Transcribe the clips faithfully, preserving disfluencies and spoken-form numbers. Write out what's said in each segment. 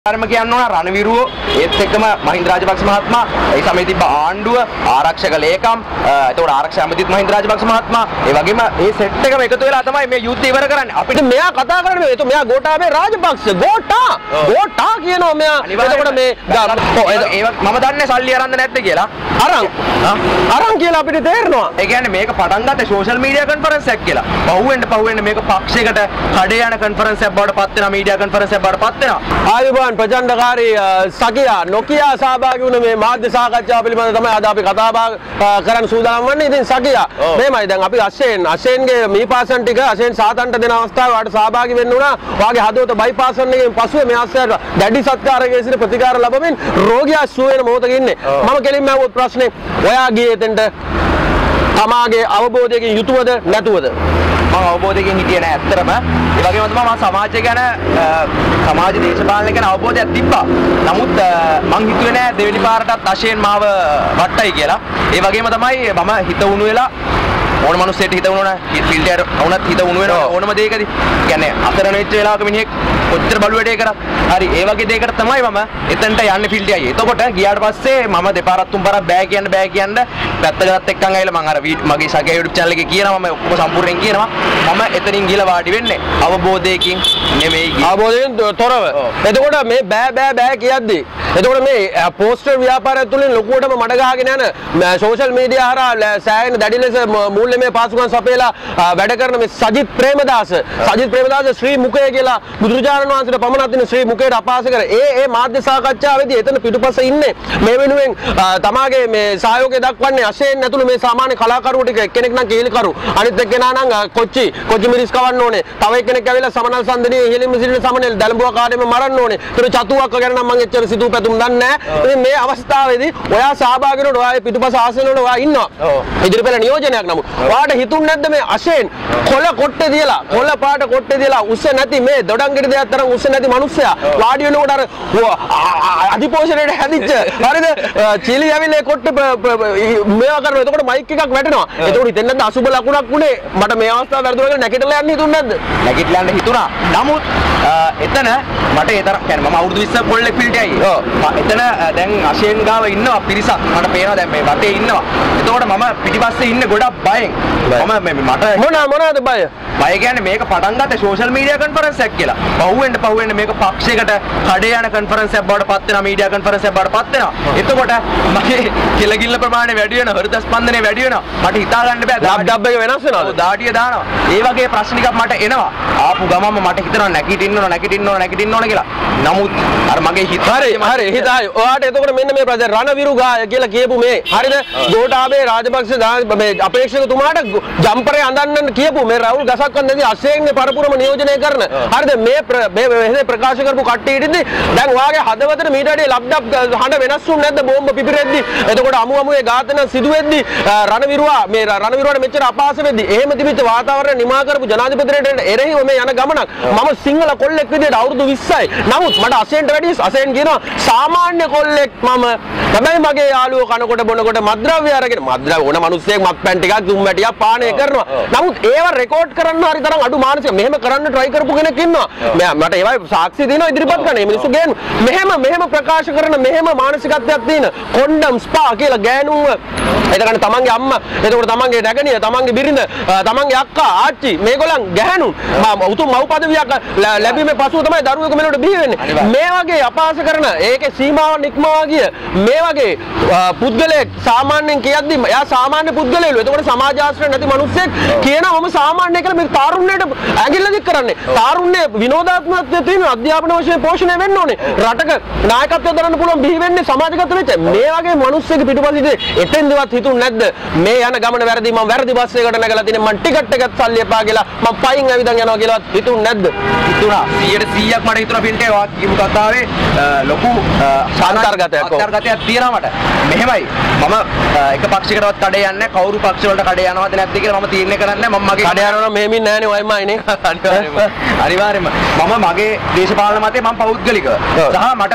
ධර්ම කියන්න ඕන රණවිරුව ඒත් එක්කම මහින්ද රාජපක්ෂ මහත්මයා ඒ සමයේ තිබ්බ ආණ්ඩුව ආරක්ෂක ලේකම් එතකොට ආරක්ෂක ඇමතිත් මහින්ද රාජපක්ෂ මහත්මයා ඒ වගේම මේ සෙට් එකම එකතු වෙලා තමයි මේ යුද්ධය ඉවර කරන්නේ අපිට මෙයා කතා කරන්නේ ඒක මෙයා ගෝඨාභය රාජපක්ෂ ගෝඨා ගෝඨා කියනවා මෙයා එතකොට මේ ඒ මම දන්නේ සල්ලි අරන් නැද්ද කියලා අරන් අරන් කියලා අපිට තේරෙනවා ඒ කියන්නේ මේක පටන් ගත්තේ සෝෂල් මීඩියා කොන්ෆරන්ස් එකක් කියලා පහුවෙන්න පහුවෙන්න මේක පක්ෂයකට කඩේ යන කොන්ෆරන්ස් එකක් බවට පත් වෙනවා මීඩියා කොන්ෆරන්ස් එකක් බවට පත් වෙනවා ආයුබෝවන් ප්‍රචණ්ඩකාරී සකියා නොකියා සහභාගී වුණ මේ මාධ්‍ය සාකච්ඡාව පිළිබඳව තමයි අද අපි කතා බහ කරන්න සූදානම් වන්නේ. ඉතින් සකියා මේමයි දැන් අපි අශේන් අශේන්ගේ මීපාසන් ටික අශේන් සාතන්ට දෙන අවස්ථාවේ වාට සහභාගී වෙන්න උනා. වාගේ හදවත බයිපාසන් එකෙන් පසුව මේ ආශ්‍රයයට දැඩි සත්කාරයේ සිට ප්‍රතිකාර ලැබමින් රෝගියා සුව වෙන මොහොතක ඉන්නේ. මම කෙලින්ම අහුවොත් ප්‍රශ්නේ ඔයා ගියේ එතෙන්ට තමාගේ අවබෝධයකින් යුතුවද නැතුවද? මම අවබෝධයකින් හිටියේ නෑ ඇත්තටම. ඒ වගේම තමයි මම සමාජය ගැන සමාජ දේශපාලනය ගැන අවබෝධයක් තිබ්බා. නමුත් මං හිතුවේ නෑ දෙවෙනි පාරටත් අශේන් මාව වට්ටයි කියලා. ඒ වගේම තමයි මම හිත උණු වෙලා ඕන මිනිස්සෙට හිත උණු වෙන ෆීල්ඩ් එකට වුණත් හිත උණු වෙනවා ඕනම දෙයකදී. කියන්නේ අතරන වෙච්ච වෙලාවක මිනිහෙක් කොච්චර බලු වැඩේ කරා. හරි ඒ වගේ දෙයකට තමයි මම එතනට යන්නේ ෆීල්ඩ් එකේ. එතකොට ගියාට පස්සේ මම දෙපාරක් තුන් පාරක් බෑ කියන්න බෑ කියන්න පැත්තකට එක්කන් ඇවිල්ලා මම අර මගේ සගේ YouTube channel එකේ කියනවා මම ඔක්කොම සම්පූර්ණයෙන් කියනවා. මම එතනින් ගිහලා වාඩි වෙන්නේ අවබෝධයකින් නෙමෙයි. අවබෝධයෙන් තොරව. එතකොට මේ බෑ බෑ බෑ කියද්දී එතකොට මේ පෝස්ටර් ව්‍යාපාරය තුළින් ලොකුවටම මඩ ගහගෙන යන සෝෂල් මීඩියා හරහා සෑහෙන දැඩි ලෙස මූල්‍යමය පාසුකම් සපයලා වැඩ කරන මේ සජිත් ප්‍රේමදාස සජිත් ප්‍රේමදාස ශ්‍රී මුඛය කියලා බුදුරජාණන් වහන්සේට පමණක් දෙන ශ්‍රී මුඛයට අපහාස කර ඒ ඒ මාධ්‍ය සාකච්ඡාවේදී එතන පිටුපස ඉන්නේ මේ වෙනුවෙන් තමාගේ මේ සහයෝගය දක්වන්නේ අශේන් ඇතුළු මේ සාමාන්‍ය කලාකරුවෝ ටික එක්කෙනෙක් නම් කීලිකරු අනිත් එක්කෙනා නම් කොච්චි කොච්චි මිරිස් කවන්න ඕනේ තව එක්කෙනෙක් ඇවිල්ලා සමනල් සම්දෙනියේ ඉහළින්ම සිටින සමනල් දැලඹුවා කාඩේම මරන්න ඕනේ ඒතර චතුවක් ගැන නම් මම එච්චර සිතූ පැතුම් දන්නේ නැහැ මේ අවස්ථාවේදී ඔයා සහභාගී වෙනකොට ඔයා පිටුපස ආසන වල ඔයා ඉන්නවා ඉදිරිපෙළ නියෝජනයක් නමුත් ඔයාට හිතුන්නේ නැද්ද මේ අශේන් කොළ කොට්ටේ දියලා කොළ පාට කොට්ටේ දියලා උස්ස නැති මේ දොඩංගිට දෙයක් තරම් උස්ස නැති මිනිස්සයා වාඩි වෙනකොට අර අධිපෝෂණයට හැදිච්ච හරිද චිලි ඇවිල්ලා කොට්ටේ මේවා කරනවා එතකොට මයික් එකක් වැටෙනවා එතකොට හිතෙන්නේ නැද්ද අසුබ ලකුණක් උනේ මට මේ අවස්ථාව වැරදුනා කියලා නැගිටලා යන්න හිතුන්නේ නැද්ද නැගිටලා යන්න හිතුණා නමුත් එතන මට ඒ තරම් කියන්නේ මම අවුරුදු විස්සක් පොල්ලේ ෆීල්ඩ් එකයි ඔව් එතන දැන් අශේන් ගාව ඉන්නවා පිරිසක් මට පේනවා දැන් මේ වටේ ඉන්නවා එතකොට මම පිටිපස්සේ ඉන්නේ ගොඩක් බයෙන් මම මට මොන මොනවද බය බය කියන්නේ මේක පටන් ගත්තේ සෝෂල් මීඩියා කොන්ෆරන්ස් එකක් කියලා පහුවෙන්න පහුවෙන්න මේක පක්ෂයකට කඩේ යන කොන්ෆරන්ස් එකක් බවට පත් වෙනවා මීඩියා කොන්ෆරන්ස් එකක් බවට පත් වෙනවා එතකොට මගේ කෙලගිල්ල ප්‍රමාණය වැඩි වෙනවා හෘද ස්පන්දනය වැඩි වෙනවා මට හිතා ගන්න බෑ ඩබ් ඩබ් එක වෙනස් වෙනවද දාඩිය දානවා ඒ වගේ ප්‍රශ්න ටිකක් මට එනවා ආපු ගමම මට හිතෙනවා නැගිටින්න ඕන නැගිටින්න ඕන නැගිටින්න ඕන කියලා නමුත් අර මගේ හිත හරි හරි හිතයි ඔයාට එතකොට මෙන්න මේ ප්‍රජා රණවිරු ගාය කියලා කියපු මේ හරිද ගෝඨාභය රාජපක්ෂ මේ අපේක්ෂකතුමාට ජම්පරේ අඳන්න කියපු මේ රවුල් ගසක්වත් නැති අශේන්ගේ පරපුරම නියෝජනය කරන හරිද මේ මේ ප්‍රකාශ කරපු කට්ටිය ඉදින්දි දැන් ඔයාගේ හදවතට මීට වැඩිය ලබ්ඩබ් හඬ වෙනස් වුනේ නැද්ද බෝම්බ පිපිරෙද්දි එතකොට අමු අමුයේ ඝාතන සිදු වෙද්දි රණවිරුවා මේ රණවිරුවාට මෙච්චර අපහාස වෙද්දි එහෙම තිබිච්ච වාතාවරණය නිමා කරපු ජනාධිපතිරට එරෙහිව මේ යන ගමනක් මම සිංහල කොල්ලෙක් විදියට අවුරුදු විස්සයි නමුත් මට අශේන්ට වැඩිය අශේන් කියනවා සාමාන්‍ය කොල්ලෙක් මම හැබැයි මගේ යාළුවෝ කනකොට බොනකොට මත්ද්‍රව්‍ය අරගෙන මත්ද්‍රව්‍ය ඕන මිනිස්සෙක් මත්පැන් ටිකක් දුම් වැටියක් පානය කරනවා නමුත් ඒව රෙකෝඩ් කරන්න හරි තරම් අඩු මානසික මෙහෙම කරන්න try කරපු කෙනෙක් ඉන්නවා මට ඒවයි සාක්ෂි දෙනවා ඉදිරිපත් කරන්න මේ මිනිස්සු ගේන මෙහෙම මෙහෙම ප්‍රකාශ කරන මෙහෙම මානසිකත්වයක් තියෙන කොන්ඩම් ස්පා කියලා ගෑනුන්ව එතකන් තමන්ගේ අම්මා එතකොට තමන්ගේ නැගණිය තමන්ගේ බිරිඳ තමන්ගේ අක්කා ආච්චි මේගොල්ලන් ගැහණුන් උතුම් මව් පදවියක් ලැබීමේ පසුව තමයි දරුවෙකු මෙලොවට බිහි වෙන්නේ මේ වගේ අපහාස කරන ඒකේ සීමාව නික්මවා ගිය මේ වගේ පුද්ගලයෙක් සාමාන්‍යයෙන් කියද්දි එයා සාමාන්‍ය පුද්ගලයෙලු එතකොට සමාජ ආශ්‍රය නැති මිනිස්සෙක් කියනවා මම සාමාන්‍ය කියලා මේ තාරුණ්‍යයට ඇඟිල්ල දික් කරන්නේ තාරුණ්‍ය විනෝදාත්මකත්වයේ තියෙන අධ්‍යාපන වශයෙන් පෝෂණය වෙන්න ඕනේ රටක නායකත්වය දරන්න පුළුවන් බිහි වෙන්නේ සමාජගත වෙච්ච මේ වගේ මිනිස්සෙක් පිටුපසින් එතෙන්දවත් හිතුන්නේ නැද්ද මේ යන ගමන වැරදි මම වැරදි බස් එකකට නැගලා තියෙන මම ටිකට් එකත් සල්ලි එපා කියලා මම පයින් ඇවිදන් යනවා කියලාවත් හිතුන්නේ නැද්ද හිතුණා සීයට සීයක් මට හිතුණා ෆිල්ට් එක වාක් කියපු කතාවේ ලොකු අන්තර්ගතයක් අන්තර්ගතයක් තියෙනවා මට මෙහෙමයි මම එක පක්ෂයකටවත් කඩේ යන්නේ කවුරු පක්ෂ වලට කඩේ යනවද නැද්ද කියලා මම තීරණය කරන්නේ මම මගේ කඩේ යනවා නම් මෙහෙමින් නෑනේ ඔයමයිනේ අනිවාර්යයෙන්ම අනිවාර්යයෙන්ම මම මගේ දේශපාලන මතේ මම පෞද්ගලිකව සහ මට දේශපාලන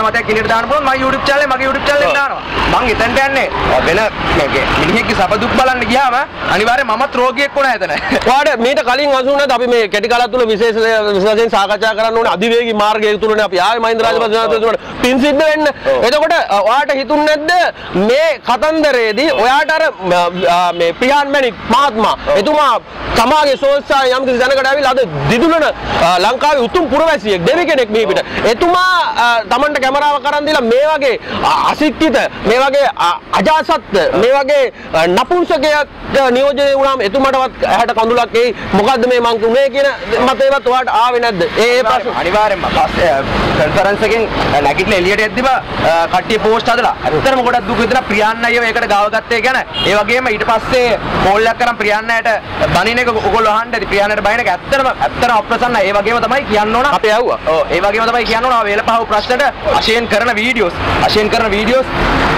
මතයක් එළියට දාන්න පුළුවන් මගේ YouTube channel එක මගේ YouTube channel එකෙන් දානවා මං එතනට යන්නේ වෙන මිනිහෙක්ගේ සබ දුක් බලන්න ගියාම අනිවාර්යෙන් මමත් රෝගියෙක් වුණා එතන. ඔයාට මීට කලින් අසුණාද අපි මේ කෙටි කාලය තුල විශේෂ විශේෂයෙන් සාකච්ඡා කරන්න ඕනේ අධිවේගී මාර්ගය තුලනේ අපි ආවේ මහින්ද රාජපක්ෂ මහත්මයාට පින් සිද්ධ වෙන්න. එතකොට ඔයාට හිතුන්නේ නැද්ද මේ කතන්දරේදී ඔයාට අර මේ ප්‍රියාන් මැණික් මහත්මයා එතුමා සමාජයේ සෝස්සා යම් කිසි දැනකට ඇවිල්ලා අද දිදුලන ලංකාවේ උතුම් පුරවැසියෙක් දෙවි කෙනෙක් මේ පිට. එතුමා තමන්ට කැමරාව කරන් දීලා මේ වගේ අසික්කිත මේ වගේ අජාසත් මේ වගේ නපුංසකයක් නියෝජනය වුණාම එතුමාටවත් ඇහැට කඳුලක් එයි මොකද්ද මේ මං උනේ කියන මතේවත් ඔයාට ආවේ නැද්ද? ඒ ඒ ප්‍රශ්න අනිවාර්යෙන්ම කන්ෆරන්ස් එකෙන් නැගිටලා එළියට එද්දිම කට්ටිය පෝස්ට් හදලා ඇත්තටම ගොඩක් දුක හිතෙන ප්‍රියාන් අයියව ඒකට ගාව ගත්තේ ගැන ඒ වගේම ඊට පස්සේ කෝල් එකක් කරන් ප්‍රියාන් අයට බණින එක ඔයගොල්ලෝ අහන්න ඇති ප්‍රියාන් අයට බයින එක ඇත්තටම ඇත්තටම අප්‍රසන්න ඒ වගේම තමයි කියන්න ඕන අපේ යවුවා. ඔව් ඒ වගේම තමයි කියන්න ඕන වේලපහව ප්‍රශ්නෙට අශේන් කරන වීඩියෝස් අශේන් කරන වීඩියෝස්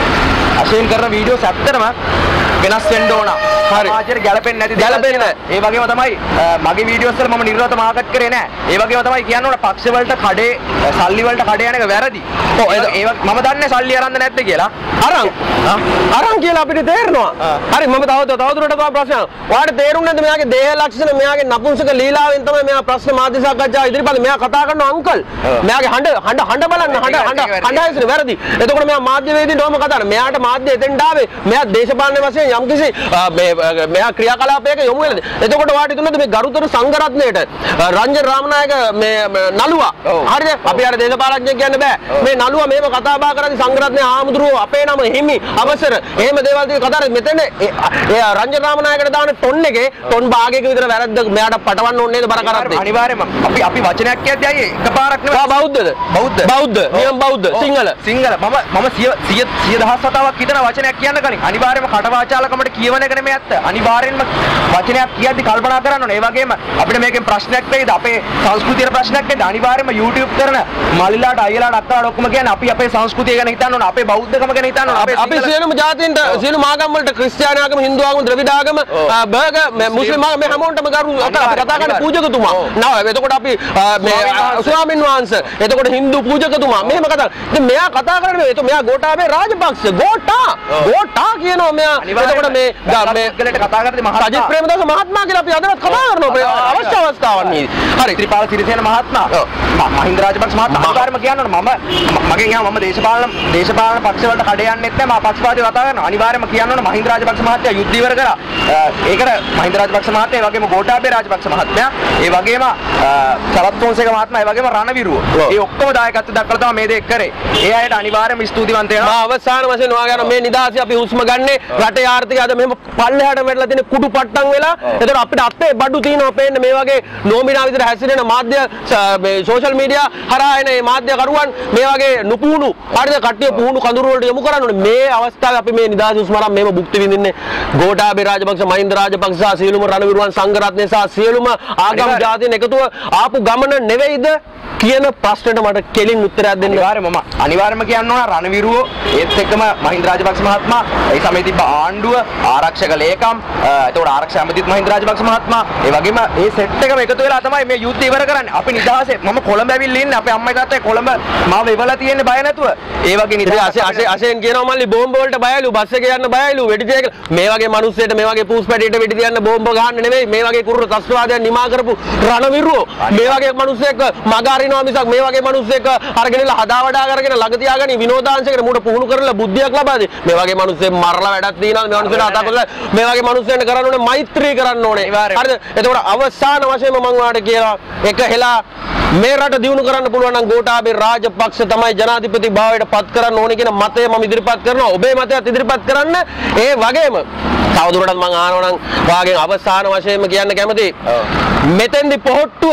අශේන් කරන වීඩියෝස් ඇත්තටම වෙනස් වෙන්න ඕන. සමාජයට ගැලපෙන්නේ නැති ගැලපෙන්නේ ඒ වගේම තමයි මගේ වීඩියෝස් වල මම නිර්වත මාකට් කරේ නැහැ. ඒ වගේම තමයි කියන්න ඕන පක්ෂ වලට කඩේ සල්ලි වලට කඩේ යන එක වැරදි. ඔව් ඒ මම දන්නේ සල්ලි අරන්ද නැද්ද කියලා. අරන් අරන් කියලා අපිට තේරෙනවා. හරි මම තව තවදුරටත් තව ප්‍රශ්න. ඔයාලට තේරුන්නේ නැද්ද මෙයාගේ දේහ ලක්ෂණ මෙයාගේ නපුංසක ලීලාවෙන් තමයි මෙයා ප්‍රශ්න මාධ්‍ය සාකච්ඡාව ඉදිරිපත් මෙයා කතා කරන අංකල්. මෙයාගේ හඬ හඬ හඬ බලන්න හඬ හඬ හඬ ඇසෙන වැරදි. එතකොට මෙයා මාධ්‍ය වේදිකේට ඔහම කතා කරනවා. මෙයාට මාධ්‍ය එතෙන්ට ආවේ මෙයා දේශපාලන වශයෙන් යම්කිසි මේ මෙයා ක්‍රියාකලාපයක යොමු වෙලාද. එතකොට ඔයාලට හිතුණාද මේ ගරුතර සංඝරත්නයට රංජන් රාමනායක මේ නළුවා හරිද? අපි අර දේශපාලඥයෙක් කියන්න බෑ. මේ නළුවා මේව කතා බහ කරන්නේ සංඝරත්නයේ ආමුදුරුවෝ අපේ නම හිමි අවසර එහෙම දේවල් ටික කතා කරලා මෙතන ඒ රංජන් රාමනායකට දාන ටොන් එකේ ටොන් භාගයක විතර වැරද්ද මෙයාට පටවන්න ඕනේ නේද බර කරත්තේ. අනිවාර්යයෙන්ම අපි අපි වචනයක් කියද්දී අයියේ එකපාරක් නෙවෙයි. ආ බෞද්ධද? බෞද්ධ. බෞද්ධ. නියම බෞද්ධ. සිංහල. සිංහල. මම මම සිය සිය දහස් වතාවක් හිතන වචනයක් කියන්න කලින් අනිවාර්යයෙන්ම කටවාචාලකමට කියවන එක නෙමෙයි ඇත්ත. අනිවාර්යෙන්ම වචනයක් කියද්දී කල්පනා කරන්න ඕනේ. ඒ වගේම අපිට මේකෙන් ප්‍රශ්නයක් වෙයිද? අපේ සංස්කෘතියේ ප්‍රශ්නයක් වෙයිද? අනිවාර්යයෙන්ම YouTube කරන මලිලාට අයියලාට අක්කලාට ඔක්කොම කියන්නේ අපි අපේ සංස්කෘතිය ගැන හිතන්න ඕනේ. අපේ බෞද්ධකම ගැන හිතන්න ඕනේ. අපි සියලුම ජාතීන්ට සියලුම ආගම් වලට ක්‍රිස්තියානි ආගම, හින්දු ආගම, ද්‍රවිඩ ආගම, බර්ග, මුස්ලිම් ආගම මේ හැමෝටම ගරු අපි කතා කරන්නේ පූජකතුමා. නෑ එතකොට අපි මේ ස්වාමීන් වහන්සේ, එතකොට හින්දු පූජකතුමා මෙහෙම කතා. ඉතින් මෙයා කතා කරන්නේ එතකොට මෙයා ගෝඨාභය රාජපක්ෂ ගෝඨා ගෝඨා කියනවා මෙයා. එතකොට මේ මේ ගලට කතා කරද්දී මහත්මයා සජිත් ප්‍රේමදාස මහත්මයා කියලා අපි අදවත් කතා කරනවා අවශ්‍ය අවස්ථාවන් මේ. හරි ත්‍රිපාල සිරිසේන මහත්මයා මහින්ද රාජපක්ෂ මහත්මයා අනිවාර්යයෙන්ම කියන්න ඕනේ මම මගෙන් යා මම දේශපාලන දේශපාලන පක්ෂ වලට කඩ යන්නෙත් නැහැ මම පක්ෂපාතීව කතා කරනවා. අනිවාර්යයෙන්ම කියන්න ඕනේ මහින්ද රාජපක්ෂ මහත්තයා යුද්ධ ඉවර කරා. ඒකට මහින්ද රාජපක්ෂ මහත්තයා ඒ වගේම ගෝඨාභය රාජපක්ෂ මහත්මයා ඒ වගේම සරත් ෆොන්සේක මහත්මයා ඒ වගේම රණවිරුව ඒ ඔක්කොම දායකත්ව දක්වලා තමයි මේ දේ කරේ. ඒ අයට අනිවාර්යයෙන්ම ස්තුතිවන්ත වෙනවා. මම අවසාන වශයෙන් ඔයාගෙන මේ නිදාසිය අපි හුස්ම ගන්නේ රටේ ආර්ථිකය අද මෙහෙම පල්ලෙහාට වැටලා තියෙන කුඩු පට්ටම් වෙලා. එතකොට අපිට අත්තේ බඩු තියෙනවා පේන්න මේ වගේ නෝමිනා විදිහට හැසිරෙන මාධ්‍ය මේ සෝෂල් මීඩියා හරහා එන මේ මාධ්‍ය කරුවන් මේ වගේ නුපුහුණු හරිද කට්ටිය පුහුණු කඳුරු වලට යොමු කරන්න ඕනේ. මේ අවස්ථාවේ අපි මේ නිදාසි හුස්ම අරන් මේව භුක්ති විඳින්නේ ගෝඨාභය රාජපක්ෂ, මහින්ද රාජපක්ෂ සහ සියලුම රණවිරුවන් සංඝරත්නය සහ සියලුම ආගම් ජාතීන් එකතුව ආපු ගමන නෙවෙයිද කියන ප්‍රශ්නෙට මට කෙලින් උත්තරයක් දෙන්න. අනිවාර්යයෙන්ම මම අනිවාර්යයෙන්ම කියන්න ඕන රණවිරුවෝ ඒත් එක්කම මහින්ද රාජපක්ෂ මහත්මයා ඒ සමයේ තිබ්බ ආණ්ඩුව ආරක්ෂක ලේකම් එතකොට ආරක්ෂක ඇමතිත් මහින්ද රාජපක්ෂ මහත්මයා ඒ වගේම ඒ සෙට් එකම එකතු වෙලා තමයි මේ යුද්ධය ඉවර කරන්නේ. අපි නිදහසේ මම කොළඹ ඇවිල්ලා ඉන්නේ අපේ අම්මයි තාත්තයි කොළඹ මාව ඉවලා තියෙන්නේ බය නැතුව. ඒ වගේ නිදහස අසේ අසෙන් කියනවා මල්ලි බෝම්බ වලට බයලු බස් එකේ යන්න බයලු වෙඩි තියක මේ වගේ මිනිස්සෙට මේ වගේ පූස් පැටියට වෙඩි තියන්න බෝම්බ ගහන්න නෙමෙයි මේ වගේ කුරුර ත්‍ස්වාදයන් නිමා කරපු රණවිරුවෝ මේ වගේ මිනිස්සෙක් මග අරිනවා මිසක් මේ වගේ මිනිස්සෙක් අරගෙන ඉලා හදා වඩා කරගෙන ළඟ තියාගෙන විනෝදාංශයකට මුඩ පුහුණු කරලා බුද්ධියක් ලබා දෙයි. මේ වගේ මිනිස්සෙක් මරලා වැඩක් තියනවා මේ මිනිස්සුන්ට අතපොත මේ වගේ මිනිස්සුන්ට කරන්න ඕනේ මෛත්‍රී කරන්න ඕනේ. හරිද? එතකොට අවසාන වශයෙන්ම මම ඔයාලට කියලා එක හෙලා මේ රට දියුණු කරන්න පුළුවන් නම් ගෝඨාභය රාජපක්ෂ තමයි ජනාධිපති භාවයට පත් කරන්න ඕනේ කියන මතය මම ඉදිරිපත් කරනවා. ඔබේ මතයත් ඉදිරිපත් කරන්න. ඒ වගේම තවදුරටත් මම අහනවා නම් ඔයාගෙන් අවසාන වශයෙන්ම කියන්න කැමතියි. මෙතෙන්දි පොහොට්ටුව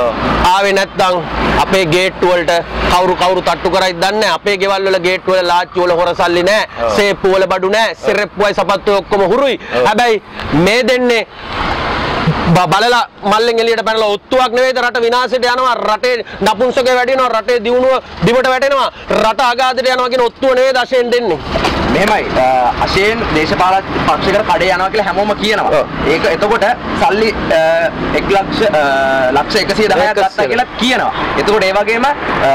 ආවේ නැත්නම් අපේ ගේට්ටු වලට කවුරු කවුරු තට්ටු කරයිද දන්නේ නැහැ. අපේ ගෙවල් වල ගේට්ටු වල ලාච්චු වල හොරසල්ලි නැහැ. සේප්පු වල බඩු නැහැ. සිරෙප්පුවයි සපත්තුවයි ඔක්කොම හුරුයි. හැබැයි මේ දෙන්නේ බලලා මල්ලෙන් එළියට පැනලා ඔත්තුවක් නෙවෙයිද රට විනාශයට යනවා රටේ නපුංසකේ වැඩි වෙනවා රටේ දියුණුව දිවට වැටෙනවා රට අගාධයට යනවා කියන ඔත්තුව නෙවෙයිද අශෙන් දෙන්නේ මෙහෙමයි අශේන් දේශපාලන පක්ෂයකට කඩේ යනවා කියලා හැමෝම කියනවා. ඒක එතකොට සල්ලි එක් ලක්ෂ ලක්ෂ එකසිය දහයක් ගත්තා කියලා කියනවා. එතකොට ඒ වගේම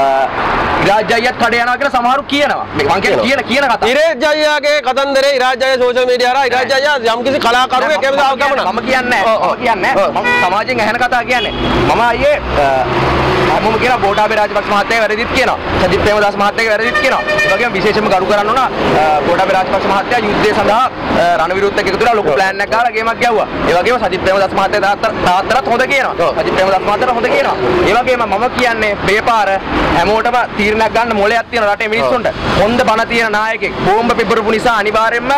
ඉරාජ් අයියත් කඩේ යනවා කියලා සමහරු කියනවා. මම කියන්නේ කියන කියන කතාව. ඉරාජ් අයියාගේ කතන්දරේ ඉරාජ් අයියා සෝෂල් මීඩියා හරහා ඉරාජ් අයියා යම්කිසි කලාකරුවෙක් එහෙම දාව ගමන. මම කියන්නේ නැහැ. මම කියන්නේ නැහැ. මම සමාජයෙන් ඇහෙන කතා කියන්නේ. මම අයියේ හැමෝම කියන ගෝඨාභය රාජපක්ෂ මහත්තයා වැරදිත් කියනවා. සජිත් ප්‍රේමදාස මහත්තයාගේ වැරදිත් කියනවා. ඒ වගේම විශේෂයෙන්ම ගරු කරන්න ඕන ගෝඨාභය රාජපක්ෂ මහත්තයා යුද්ධය සඳහා රණවිරුත් එක්ක එකතු වෙලා ලොකු ප්ලෑන් එකක් ගාලා ගේමක් ගැව්වා. ඒ වගේම සජිත් ප්‍රේමදාස මහත්තයා තාත්තටත් හොඳ කියනවා. සජිත් ප්‍රේමදාස මහත්තයාට හොඳ කියනවා. ඒ වගේම මම කියන්නේ මේ පාර හැමෝටම තීරණයක් ගන්න මොලයක් තියෙන රටේ මිනිස්සුන්ට හොඳ බණ තියෙන නායකයෙක් බෝම්බ පිපරපු නිසා අනිවාර්යයෙන්ම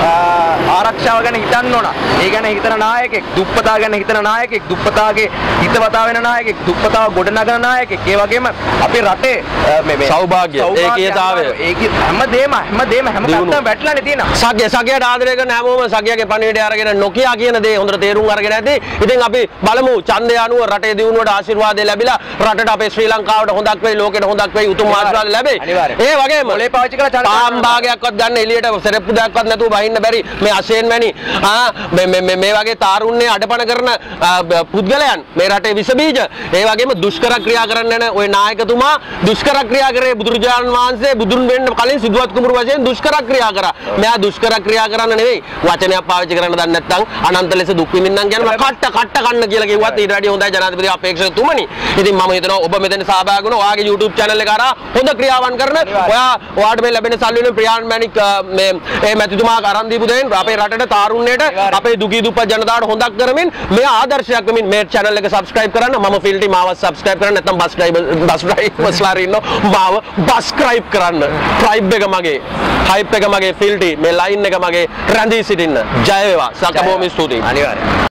ආරක්ෂාව ගැන හිතන්න ඕන. ඒ ගැන හිතන නායකයෙක්, දුප්පතා ගැන හිතන නායකයෙක්, දුප්පතාගේ හිතවතා වෙන නායකයෙක්, දුප්පතාව ගොඩනගන නායකයෙක්. ඒ වගේම අපේ රටේ මේ සෞභාග්‍ය ඒකීයතාවය ඒක හැමදේම හැමදේම හැම පැත්තම වැටලානේ තියෙනවා. සග්ය සගයට ආදරය කරන හැමෝම සගයගේ පණිවිඩය අරගෙන නොකියා කියන දේ හොඳට තේරුම් අරගෙන ඇති. ඉතින් අපි බලමු ඡන්දය අනුව රටේ දියුණුවට ආශිර්වාදය ලැබිලා රටට අපේ ශ්‍රී ලංකාවට හොඳක් වෙයි, ලෝකෙට හොඳක් වෙයි, උතුම් ආශිර්වාද ලැබෙයි. ඒ වගේම මොලේ පාවිච්චි කරලා ඡන්ද පාම් භාගයක්වත් ගන්න එළියට සෙරප්පු දෙයක්වත් නැතුව බහින්න බැරි මේ අශේන් වැනි ආ මේ මේ මේ වගේ තාරුණ්‍ය අඩපණ කරන පුද්ගලයන් මේ රටේ විස බීජ. ඒ වගේම දුෂ්කර ක්‍රියා කරන්න යන ওই නායකතුමා දුෂ්කර ක්‍රියා කරේ බුදුරජාණන් වහන්සේ බුදුන් වෙන්න කලින් සිදුවත් කුමරු වශයෙන් දුෂ්කර ක්‍රියා කරා. මෙයා දුෂ්කර ක්‍රියා කරන්න නෙවෙයි වචනයක් පාවිච්චි කරන්න දන්නේ නැත්නම් අනන්ත ලෙස දුක් විඳින්නම් කියන මම කට්ට කට්ට කන්න කියලා කිව්වත් ඊට වැඩිය හොඳයි ජනාධිපති අපේක්ෂකතුමනි. ඉතින් මම හිතනවා ඔබ මෙතන සහභාගී වුණා ඔයාගේ YouTube channel එක හරහා හොඳ ක්‍රියාවන් කරන ඔයා ඔයාට මේ ලැබෙන සල්ලි වලින් ප්‍රියාන් මැණික් මේ මේ මැතිතුමා අරන් දීපු දෙයින් අපේ රටට තාරුණ්‍යයට අපේ දුකී දුප්පත් ජනතාවට හොඳක් කරමින් මේ ආදර්ශයක් වෙමින් මේ channel එක subscribe කරන්න. මම ෆිල්ටි මාව subscribe කරන්න නැත්නම් බස් ඩ්‍රයිවර් බස් ඩ්‍රයිවර්ස්ලා ඉන්නෝ මාව subscribe කරන්න. tribe එක මගේ hype එක මගේ ෆිල්ටි මේ line එක මගේ රැඳී සිටින්න. ජය වේවා. සකබෝමි ස්තුතියි. අනිවාර්යයෙන්